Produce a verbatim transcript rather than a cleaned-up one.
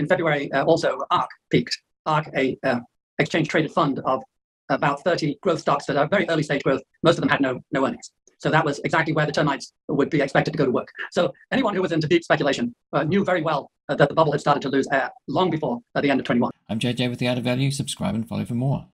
in February, uh, also ARK peaked. ARK, a uh, exchange-traded fund of about thirty growth stocks that are very early stage growth. Most of them had no no earnings. So that was exactly where the termites would be expected to go to work. So anyone who was into deep speculation uh, knew very well uh, that the bubble had started to lose air long before uh, the end of twenty-one. I'm J J with The Added Value. Subscribe and follow for more.